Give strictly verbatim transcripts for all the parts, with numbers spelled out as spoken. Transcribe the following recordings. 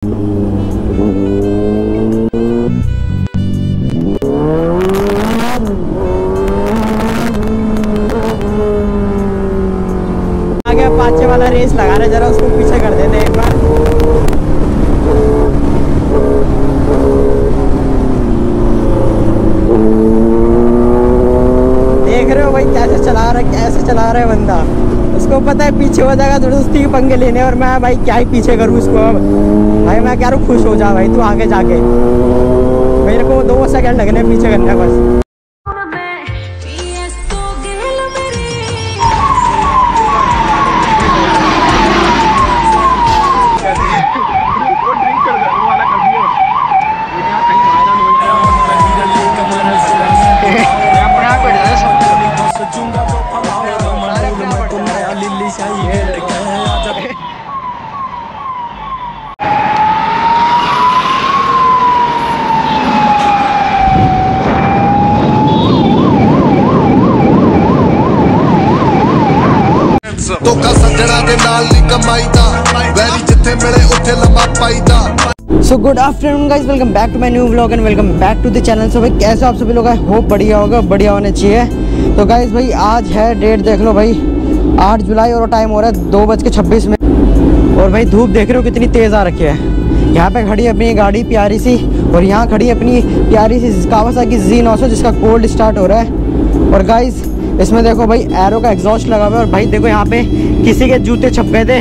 आगे पाँच वाला रेस लगा रहे, जरा उसको पीछे कर देते हैं एक बार। देख रहे हो भाई कैसे चला रहा है, कैसे चला रहा है बंदा। उसको पता है पीछे हो जाएगा, जबरदस्ती के पंगे लेने, और मैं भाई क्या ही पीछे करूँ उसको। अब भाई मैं क्या खुश हो जा भाई तू आगे जाके, मेरे को दो सेकंड लगने पीछे करने बस। So good afternoon guys, welcome back to my new vlog and welcome back to the channel. So भाई कैसे आप सभी लोग, आई होप बढ़िया होगा, बढ़िया होना चाहिए। तो गाइस भाई आज है डेट देख लो भाई आठ जुलाई और टाइम हो रहा है दो बज के छब्बीस मिनट। और भाई धूप देख रहे हो कितनी तेज़ आ रखी है। यहाँ पे खड़ी है अपनी गाड़ी प्यारी सी, और यहाँ खड़ी है अपनी प्यारी सी कावासाकी ज़ी नौ सौ जिसका कोल्ड स्टार्ट हो रहा है। और गाइस इसमें देखो भाई एरो का एग्जॉस्ट लगा हुआ है। और भाई देखो यहाँ पे किसी के जूते छप गए थे,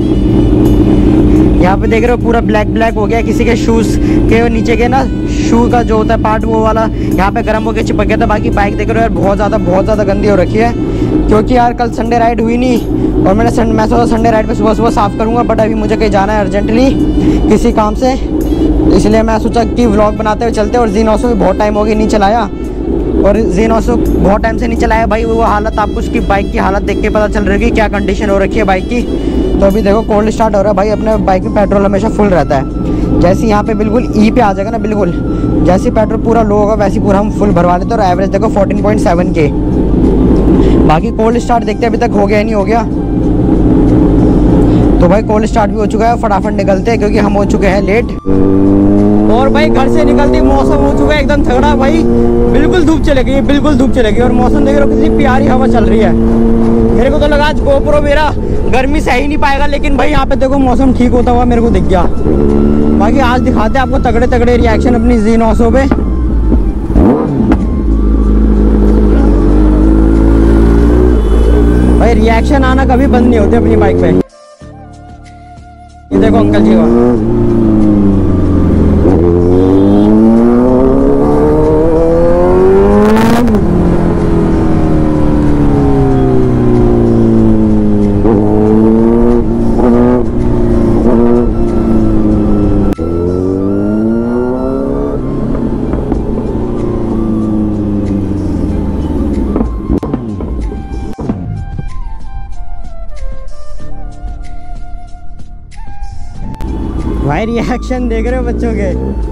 यहाँ पे देख रहे हो पूरा ब्लैक ब्लैक हो गया। किसी के शूज़ के नीचे के ना शू का जो होता है पार्ट वो वाला यहाँ पे गर्म होकर चिपक गया था। बाकी बाइक देख रहे हो यार बहुत ज़्यादा बहुत ज़्यादा गंदी हो रखी है, क्योंकि यार कल संडे राइड हुई नहीं और मैंने सन, मैं सोचा संडे राइड पे सुबह सुबह साफ़ करूँगा, बट अभी मुझे कहीं जाना है अर्जेंटली किसी काम से, इसलिए मैं सोचा कि व्लॉग बनाते हुए चलते। और ज़ी नौ सौ भी बहुत टाइम हो गया नहीं चलाया, और ज़ी नौ सौ बहुत टाइम से नहीं चलाया भाई। वो हालत आपको उसकी बाइक की हालत देख के पता चल रही है कि क्या कंडीशन हो रखी है बाइक की। तो अभी देखो कोल्ड स्टार्ट हो रहा है भाई, अपने बाइक में पेट्रोल हमेशा फुल रहता है। जैसे यहाँ पे बिल्कुल ई पे आ जाएगा ना, बिल्कुल जैसे पेट्रोल पूरा लो होगा वैसे पूरा हम फुल भरवा लेते हैं। और एवरेज देखो फोर्टीन पॉइंट सेवन के। बाकी कोल्ड स्टार्ट देखते हैं अभी तक हो गया नहीं हो गया। तो भाई कोल्ड स्टार्ट भी हो चुका है, फटाफट निकलते हैं क्योंकि हम हो चुके हैं लेट। और भाई घर से निकलते मौसम हो चुका है एकदम तगड़ा भाई, बिल्कुल धूप चलेगी, बिल्कुल धूप चलेगी। और मौसम देख रहे हो कितनी प्यारी हवा चल रही है। मेरे को तो लगा आज गोप्रो मेरा गर्मी सह ही नहीं पाएगा, लेकिन भाई यहाँ पे देखो मौसम ठीक होता हुआ मेरे को दिख गया। बाकी आज दिखाते हैं आपको तगड़े तगड़े रिएक्शन अपनी ज़ी नौ सौ पे। भाई रिएक्शन आना कभी बंद नहीं होते अपनी बाइक पे। ये देखो अंकल जी का भाई रिएक्शन देख रहे हो बच्चों के।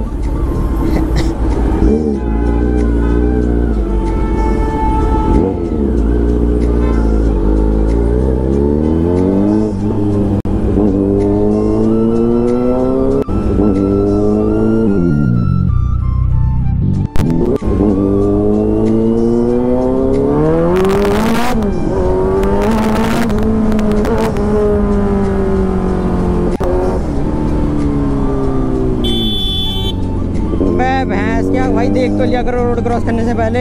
भैंस क्या भाई, देख तो लिया करो रोड क्रॉस करने से पहले।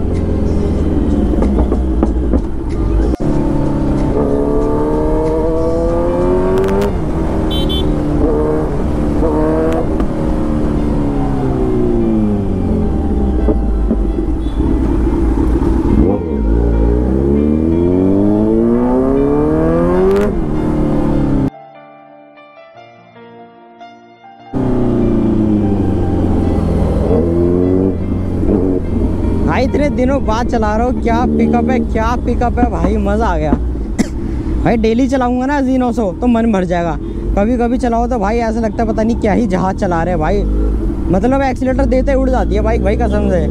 भाई इतने दिनों बाद चला रहा हूँ, क्या पिकअप है क्या पिकअप है भाई, मज़ा आ गया। भाई डेली चलाऊंगा ना ज़ी नौ सौ तो मन भर जाएगा। कभी कभी चलाओ तो भाई ऐसा लगता है पता नहीं क्या ही जहाज चला रहे हैं भाई, मतलब एक्सीलेटर देते उड़ जाती है बाइक भाई कसम से।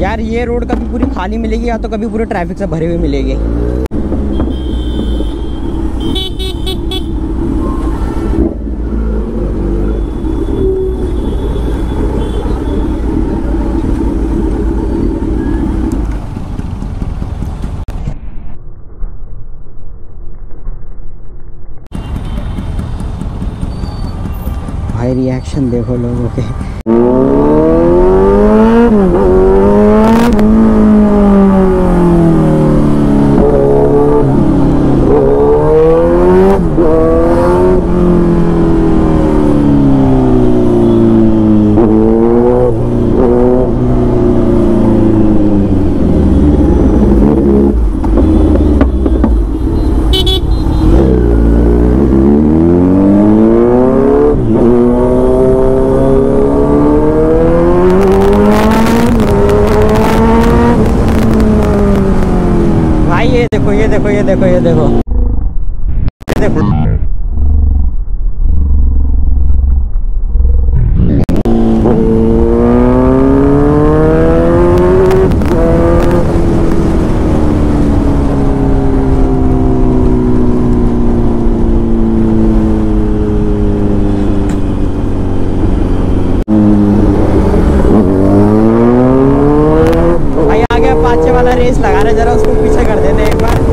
यार ये रोड कभी पूरी खाली मिलेगी या तो कभी पूरे ट्रैफिक से भरी हुई मिलेगी। भाई रिएक्शन देखो लोगों के। ये देखो ये देखो ये देखो ये देखो ये देखो भाई आगे अपाचे वाला रेस लगा रहे, जरा उसको पीछे कर देते एक बार।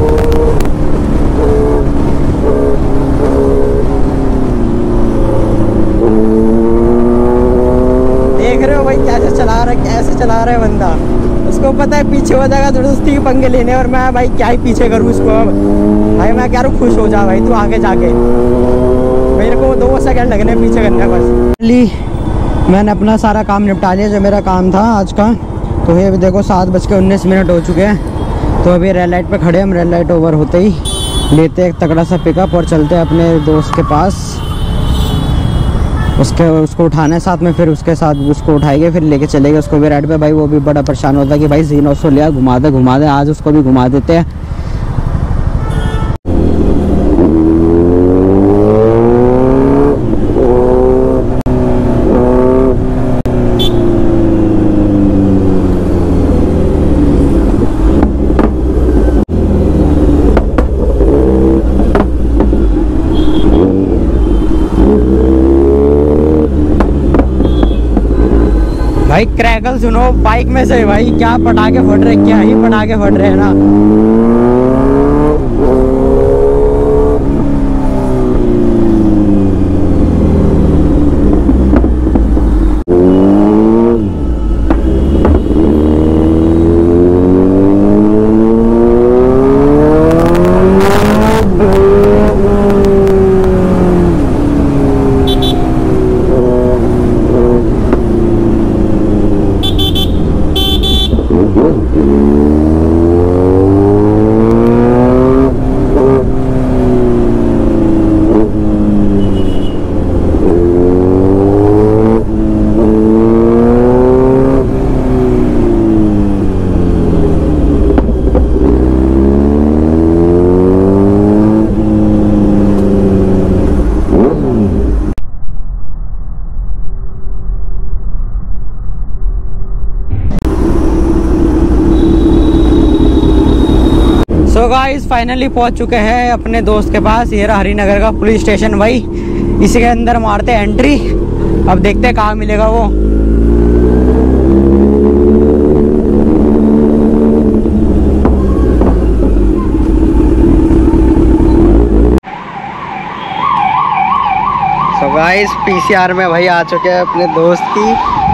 देख रहे हो भाई कैसे चला रहा है, कैसे चला रहा है बंदा। उसको पता है पीछे हो जाएगा, जबरदस्ती के पंगे लेने, और मैं भाई क्या ही पीछे करूँ उसको। अब भाई मैं क्या खुश हो जा भाई तू आगे जाके, मेरे को दो सेकंड लगने पीछे करने बस। ली मैंने अपना सारा काम निपटा लिया जो मेरा काम था आज का। तो ये अभी देखो सात बज के उन्नीस मिनट हो चुके हैं। तो अभी रेड लाइट पे खड़े, हम रेड लाइट ओवर होते ही लेते एक तगड़ा सा पिकअप और चलते हैं अपने दोस्त के पास। उसके उसको उठाना है साथ में, फिर उसके साथ उसको उठाएंगे, फिर लेके चलेंगे उसको भी राइड पे। भाई वो भी बड़ा परेशान होता है कि भाई जीनो सो लिया, घुमा दे घुमा दे, आज उसको भी घुमा देते हैं। भाई क्रैकल सुनो बाइक में से, भाई क्या पटाखे फट रहे, क्या ही पटाखे फट रहे हैं ना। तो गाइस फाइनली पहुंच चुके हैं अपने दोस्त के पास। ये रहा हरिनगर का पुलिस स्टेशन भाई, इसी के अंदर मारते हैं एंट्री। अब देखते हैं कहाँ मिलेगा वो। सो गाइस पीसीआर में भाई आ चुके हैं अपने दोस्त की।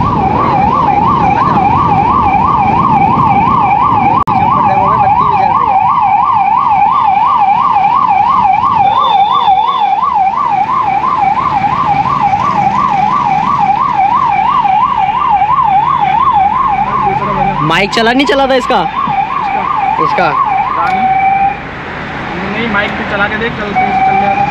माइक चला नहीं चला था इसका इसका, इसका? नहीं माइक पे चला के देख, चल चल जाएगा।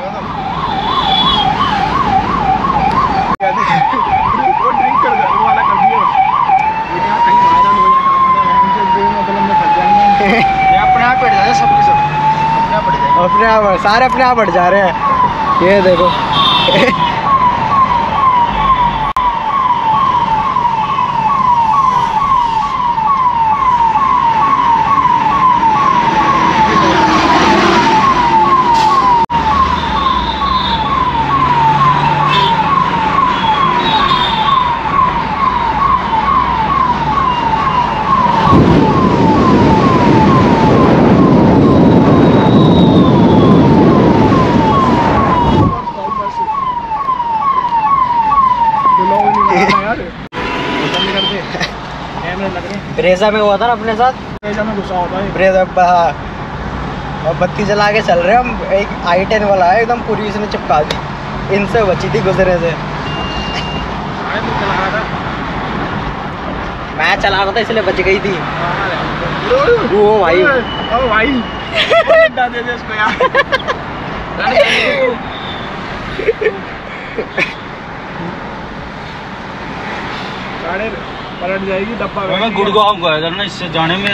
वो ड्रिंक कर दे, वो वाला कर अपने आप सारे अपने आप हट जा रहे हैं। ये देखो ब्रेजा में हुआ था ना अपने साथ, ब्रेजा में घुसा होता है। ब्रेजा हाँ, और बत्ती जला के चल रहे हम। एक आई टेन वाला है एकदम पूरी इसने चिपका दी, इनसे बची थी गुजरे से। मैं चला रहा था इसलिए बच गई थी। वो भाई ओ भाई दे दे इसको यार। गाड़ी पलट जाएगी डब्बा। मैं गुड़गांव गया था ना, इससे जाने में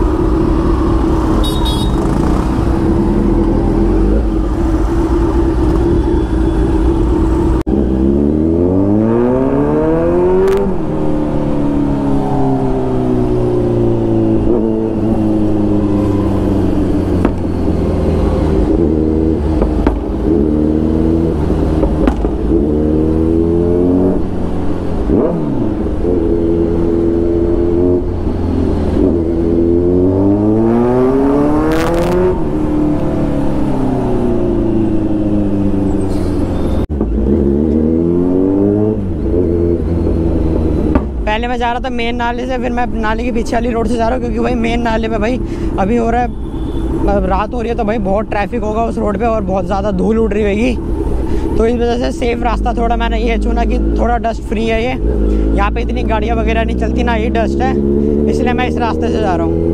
पहले मैं जा रहा था मेन नाले से, फिर मैं नाले के पीछे वाली रोड से जा रहा हूँ, क्योंकि भाई मेन नाले पे भाई अभी हो रहा है, रात हो रही है तो भाई बहुत ट्रैफिक होगा उस रोड पे और बहुत ज़्यादा धूल उड़ रही होगी। तो इस वजह से सेफ रास्ता थोड़ा मैंने ये चुना कि थोड़ा डस्ट फ्री है ये, यहाँ पे इतनी गाड़ियाँ वगैरह नहीं चलती ना, ये डस्ट है, इसलिए मैं इस रास्ते से जा रहा हूँ।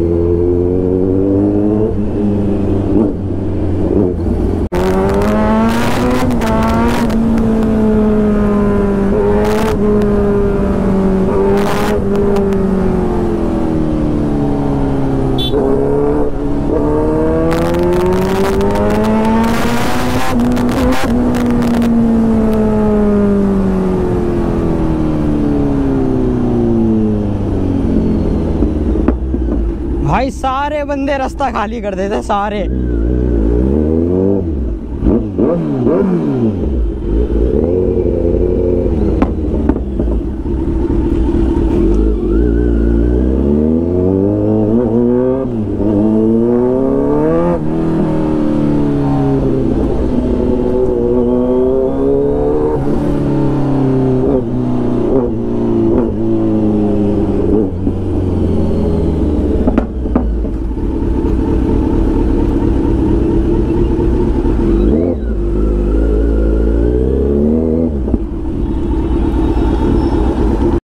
भाई सारे बंदे रास्ता खाली कर देते सारे।